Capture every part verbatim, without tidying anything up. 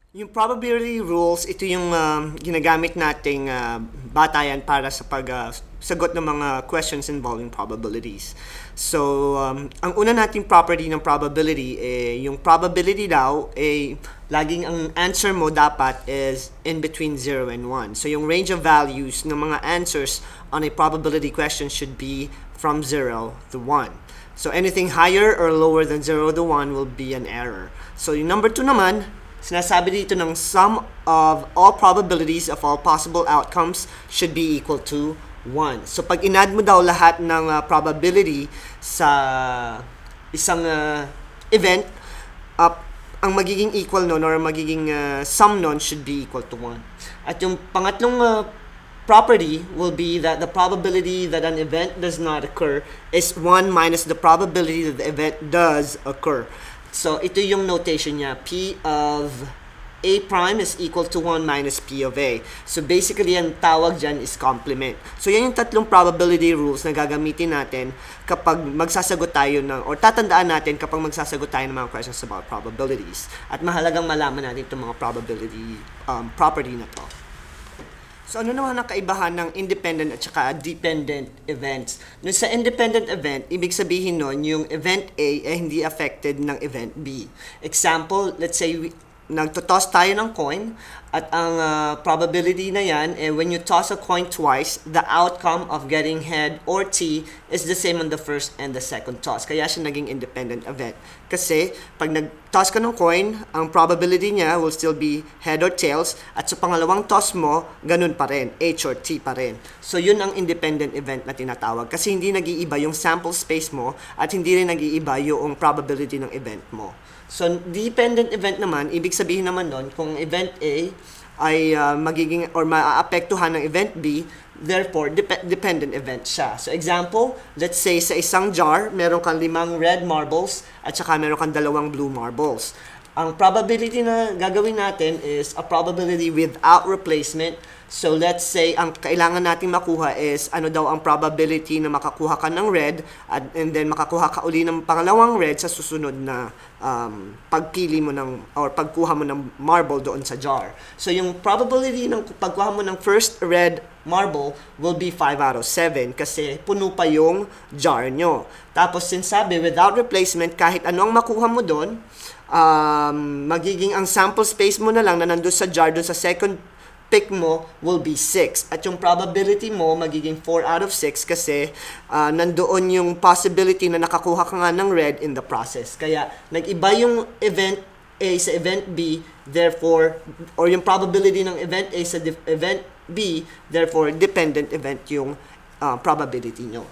Yung probability rules, ito yung um, ginagamit nating uh, batayan para sa pag-sagot uh, ng mga questions involving probabilities. So, um, ang una nating property ng probability, eh, yung probability daw, eh, laging ang answer mo dapat is in between zero and one. So, yung range of values ng mga answers on a probability question should be from zero to one. So, anything higher or lower than zero to one will be an error. So, yung number two naman, sinasabi dito ng sum of all probabilities of all possible outcomes should be equal to one. So, pag inad mo daw lahat ng uh, probability sa isang uh, event, uh, ang magiging equal nun or magiging uh, sum nun should be equal to one. At yung pangatlong uh, property will be that the probability that an event does not occur is one minus the probability that the event does occur. So, ito yung notation niya. P of A prime is equal to one minus P of A. So, basically, ang tawag dyan is complement. So, yan yung tatlong probability rules na gagamitin natin kapag magsasagot tayo ng, or tatandaan natin kapag magsasagot tayo ng mga questions about probabilities. At mahalagang malaman natin itong mga probability um, property na to. So, ano naman ang kaibahan ng independent at saka dependent events? Nung sa independent event, ibig sabihin nun, yung event A ay hindi affected ng event B. Example, let's say, we, nagtotoss tayo ng coin, at ang uh, probability na yan, eh, when you toss a coin twice, the outcome of getting head or T is the same on the first and the second toss. Kaya siya naging independent event. Kasi, pag nag-toss ka ng coin, ang probability niya will still be head or tails, at sa pangalawang toss mo, ganun pa rin, H or T pa rin. So, yun ang independent event na tinatawag. Kasi hindi nag-iiba yung sample space mo, at hindi rin nag-iiba yung probability ng event mo. So, dependent event naman, ibig sabihin naman nun, kung event A ay uh, magiging or maaapektuhan ng event B, therefore, dep dependent event siya. So, example, let's say sa isang jar, meron kang limang red marbles at saka meron kang dalawang blue marbles. Ang probability na gagawin natin is a probability without replacement. So, let's say, ang kailangan natin makuha is ano daw ang probability na makakuha ka ng red at, and then makakuha ka uli ng pangalawang red sa susunod na um, pagpili mo ng or pagkuha mo ng marble doon sa jar. So, yung probability ng pagkuha mo ng first red marble will be five out of seven kasi puno pa yung jar nyo. Tapos, sinsabi, without replacement, kahit ano ang makuha mo doon, um, magiging ang sample space mo na lang na nandun sa jar, doon sa second pick mo will be six. At yung probability mo magiging four out of six kasi uh, nandoon yung possibility na nakakuha ka nga ng red in the process. Kaya nag-iba yung event A sa event B, therefore, or yung probability ng event A sa event B, therefore, dependent event yung uh, probability nyo.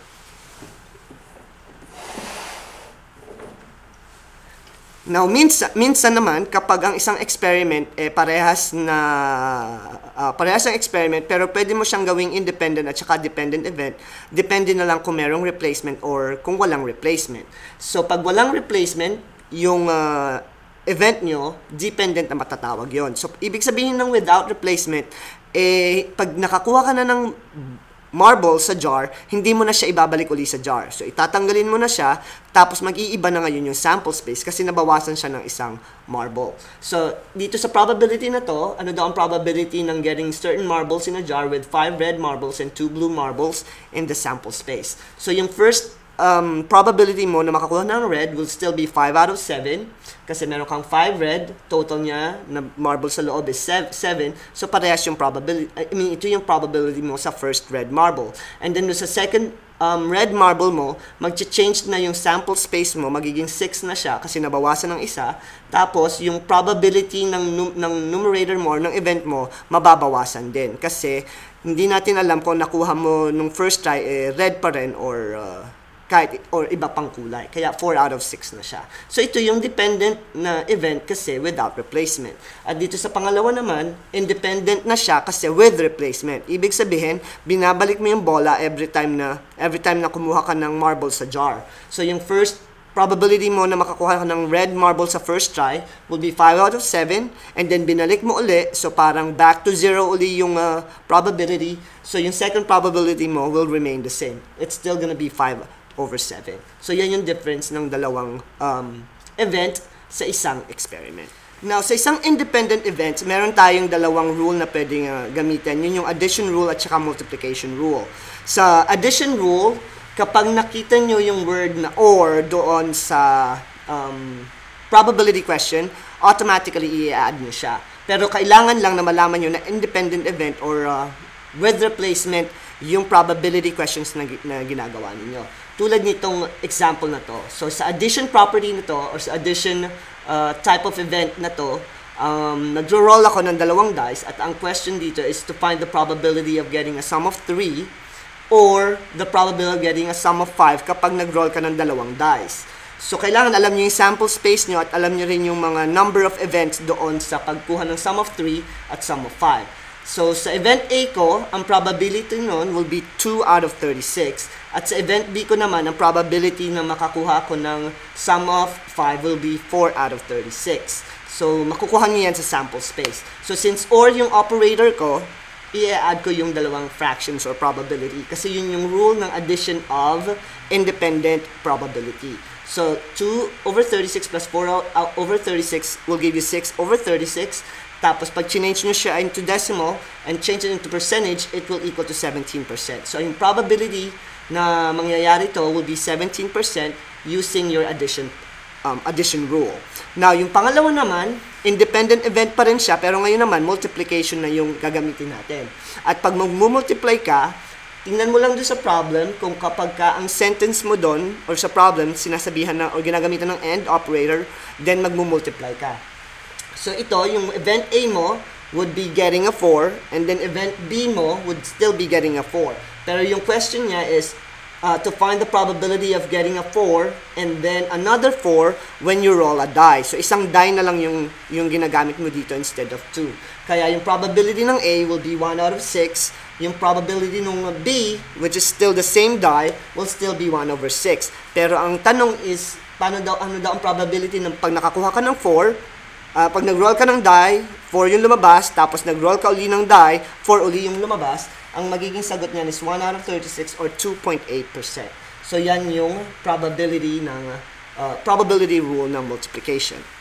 Now, minsan, minsan naman, kapag ang isang experiment eh, parehas na uh, parehas ang experiment, pero pwede mo siyang gawing independent at saka dependent event, depende na lang kung merong replacement or kung walang replacement. So, pag walang replacement, yung uh, event nyo, dependent na matatawag yon. So, ibig sabihin ng without replacement, eh, pag nakakuha ka na ng marble sa jar, hindi mo na siya ibabalik uli sa jar. So, itatanggalin mo na siya, tapos mag-iiba na ngayon yung sample space kasi nabawasan siya ng isang marble. So, dito sa probability na to, ano daw ang probability ng getting certain marbles in a jar with five red marbles and two blue marbles in the sample space. So, yung first um, probability mo na makakuha ng red will still be five out of seven kasi meron kang five red, total niya na marble sa loob is seven, so parehas yung probability, I mean, ito yung probability mo sa first red marble. And then sa second um, red marble mo, mag-change na yung sample space mo, magiging six na siya kasi nabawasan ng isa, tapos yung probability ng, num ng numerator mo or ng event mo, mababawasan din kasi hindi natin alam kung nakuha mo nung first try, eh, red pa rin or uh, kahit or iba pang kulay. Kaya four out of six na siya. So, ito yung dependent na event kasi without replacement. At dito sa pangalawa naman, independent na siya kasi with replacement. Ibig sabihin, binabalik mo yung bola every time na every time na kumuha ka ng marble sa jar. So, yung first probability mo na makakuha ka ng red marble sa first try will be five out of seven, and then binalik mo uli, so parang back to zero uli yung uh, probability. So, yung second probability mo will remain the same. It's still gonna be five over seven. So, yan yung difference ng dalawang um, event sa isang experiment. Now, sa isang independent event, meron tayong dalawang rule na pwedeng uh, gamitin. Yun yung addition rule at saka multiplication rule. Sa addition rule, kapag nakita nyo yung word na or doon sa um, probability question, automatically i-add nyo siya. Pero kailangan lang na malaman nyo na independent event or uh, with replacement yung probability questions na, na ginagawa ninyo. Tulad nitong example na to. So, sa addition property na to, or sa addition uh, type of event na to, um, nagro-roll ako ng dalawang dice at ang question dito is to find the probability of getting a sum of three or the probability of getting a sum of five kapag nag-roll ka ng dalawang dice. So, kailangan alam nyo yung sample space nyo at alam nyo rin yung mga number of events doon sa pagkuha ng sum of three at sum of five. So, sa event A ko, ang probability nun will be two out of thirty-six. At sa event B ko naman, ang probability na makakuha ko ng sum of five will be four out of thirty-six. So, makukuha nyo yan sa sample space. So, since or yung operator ko, i-add ko yung dalawang fractions or probability. Kasi yun yung rule ng addition of independent probability. So, two over thirty-six plus four over thirty-six will give you six over thirty-six. Tapos, pag change nyo siya into decimal and change it into percentage, it will equal to seventeen percent. So, yung probability na mangyayari to will be seventeen percent using your addition um, addition rule. Now, yung pangalawa naman, independent event pa rin siya, pero ngayon naman, multiplication na yung gagamitin natin. At pag mag-multiply ka, tingnan mo lang doon sa problem kung kapag ka ang sentence mo doon or sa problem, sinasabihan na or ginagamitan ng AND operator, then mag-multiply ka. So, ito, yung event A mo would be getting a four, and then event B mo would still be getting a four. Pero yung question niya is uh, to find the probability of getting a four, and then another four when you roll a die. So, isang die na lang yung, yung ginagamit mo dito instead of two. Kaya yung probability ng A will be one out of six. Yung probability ng B, which is still the same die, will still be one over six. Pero ang tanong is, paano daw, ano daw ang probability ng pag nakakuha ka ng four, Uh, pag nag-roll ka ng die, four yung lumabas, tapos nag-roll ka uli ng die, four uli yung lumabas, ang magiging sagot niyan is one out of thirty-six or two point eight percent. So, yan yung probability ng uh, probability rule ng multiplication.